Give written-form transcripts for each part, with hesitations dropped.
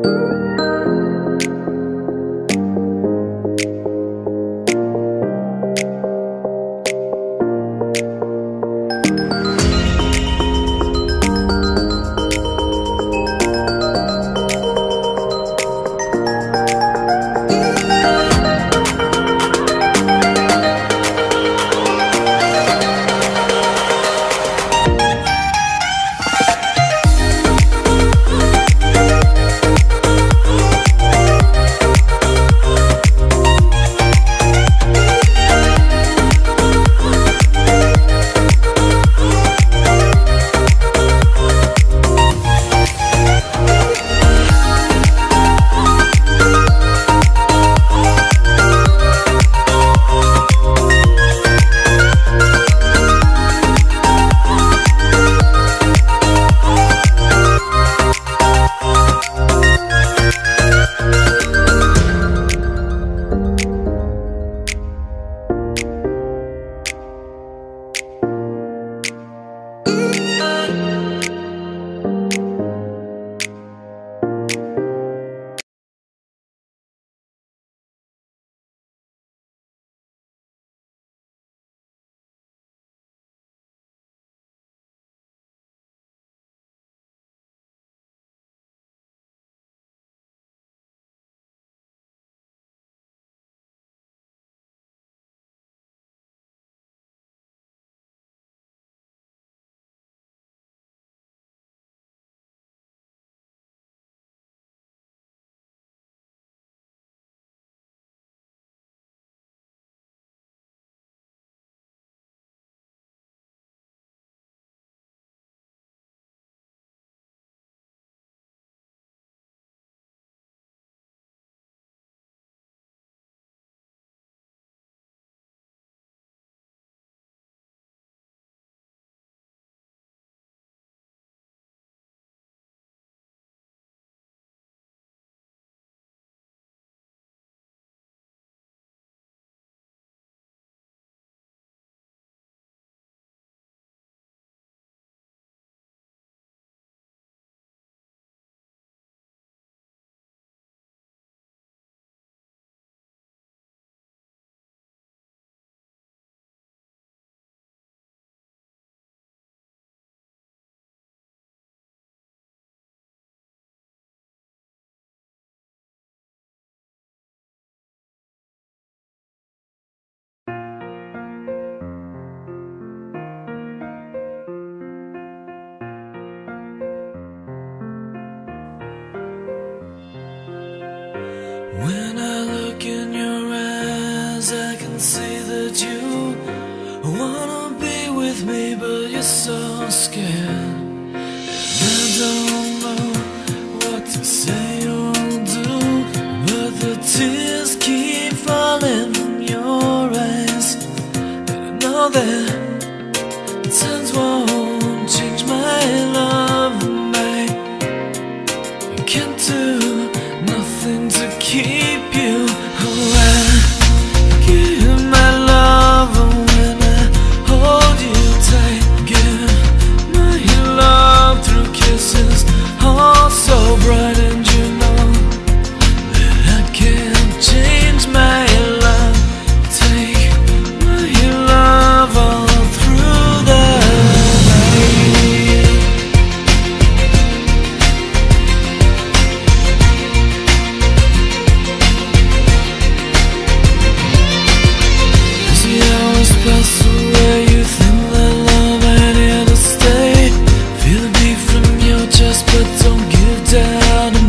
When I look in your eyes, I can see that you wanna be with me, but you're so scared. And I don't know what to say or do, but the tears keep falling from your eyes. And I know that times won't change my love, and I can't do nothing to keep you. Oh, I give my love, and when I hold you tight, give my love through kisses, all so bright. And you know that I can't change my love. Take my love all through the night. As the hours pass away, you think that love ain't here to stay. Feel the beat from your chest, but don't give down.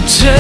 Take